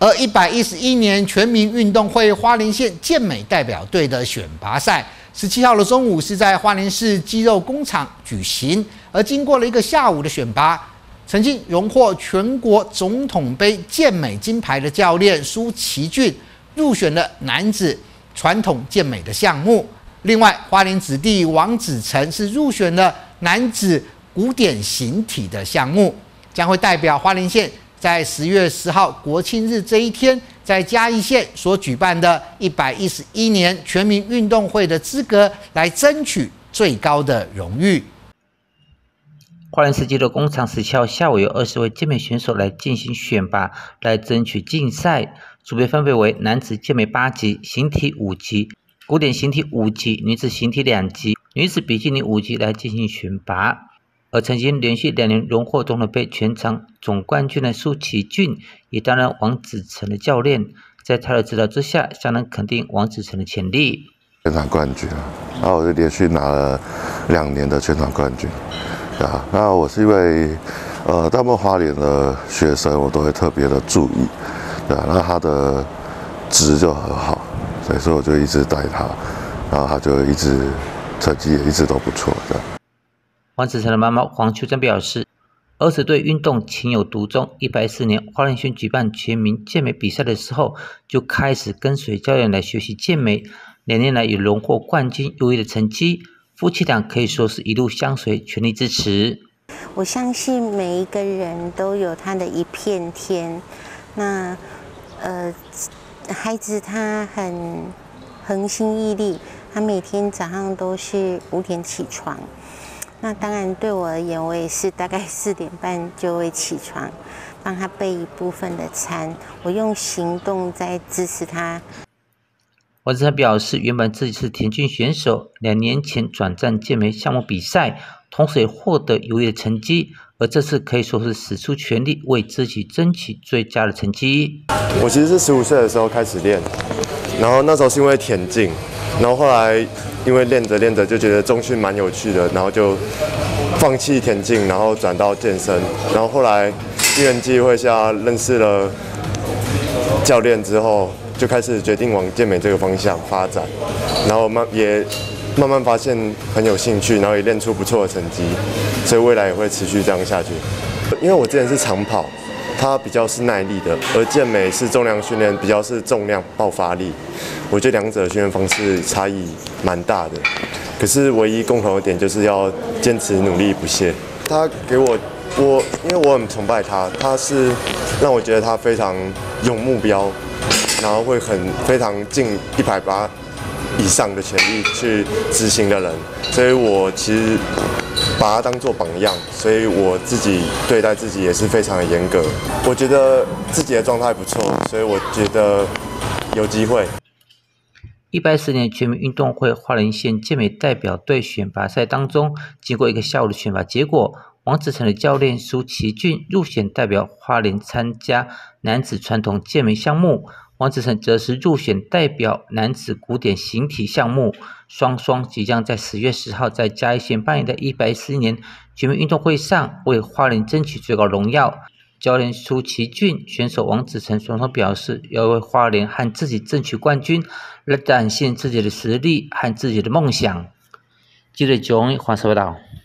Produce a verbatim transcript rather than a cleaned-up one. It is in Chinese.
而一百一十一年全民运动会花莲县健美代表队的选拔赛，十七号的中午是在花莲市肌肉工厂举行。而经过了一个下午的选拔，曾经荣获全国总统杯健美金牌的教练苏奇俊入选了男子传统健美的项目。另外，花莲子弟王子成是入选了男子古典形体的项目，将会代表花莲县在十月十号国庆日这一天，在嘉义县所举办的一百一十一年全民运动会的资格，来争取最高的荣誉。 花莲市肌肉工厂十七号下午有二十位健美选手来进行选拔，来争取竞赛。组别分别为男子健美八级、形体五级、古典形体五级、女子形体两级、女子比基尼五级来进行选拔。而曾经连续两年荣获总统杯全场总冠军的苏奇俊，也担任王子成的教练，在他的指导之下，相当肯定王子成的潜力。 全场冠军啊，然后我就连续拿了两年的全场冠军，啊，那我是因为呃，大部分花莲的学生我都会特别的注意，对啊，那他的质就很好，所以说我就一直带他，然后他就一直成绩也一直都不错，对。 王子成的妈妈黄秋珍表示，儿子对运动情有独钟。一百一十四年花莲县举办全民健美比赛的时候，就开始跟随教练来学习健美，两年来也荣获冠军优异的成绩。夫妻俩可以说是一路相随，全力支持。 我相信每一个人都有他的一片天。那呃，孩子他很恒心毅力，他每天早上都是五点起床。那当然，对我而言，我也是大概四点半就会起床，帮他备一部分的餐。我用行动在支持他。 王子成表示，原本自己是田径选手，两年前转战健美项目比赛，同时也获得优异的成绩，而这次可以说是使出全力为自己争取最佳的成绩。 我其实是十五岁的时候开始练，然后那时候是因为田径，然后后来因为练着练着就觉得重训蛮有趣的，然后就放弃田径，然后转到健身，然后后来因缘际会下认识了教练之后，就开始决定往健美这个方向发展，然后慢也慢慢发现很有兴趣，然后也练出不错的成绩，所以未来也会持续这样下去。因为我之前是长跑，它比较是耐力的，而健美是重量训练，比较是重量爆发力。我觉得两者训练方式差异蛮大的，可是唯一共同的点就是要坚持努力不懈。他给我我因为我很崇拜他，他是让我觉得他非常有目标，然后会很非常尽一百八以上的全力去执行的人，所以我其实把他当作榜样，所以我自己对待自己也是非常的严格。我觉得自己的状态不错，所以我觉得有机会。 一百一十年全民运动会花莲县健美代表队选拔赛当中，经过一个下午的选拔结果，王子成的教练苏奇俊入选代表花莲参加男子传统健美项目，王子成则是入选代表男子古典形体项目。双双即将在十月十号在嘉义县办理的一百一十一年全民运动会上为花莲争取最高荣耀。教练苏奇俊、选手王子成双双表示，要为花莲和自己争取冠军，来展现自己的实力和自己的梦想。记者九荣华社报道。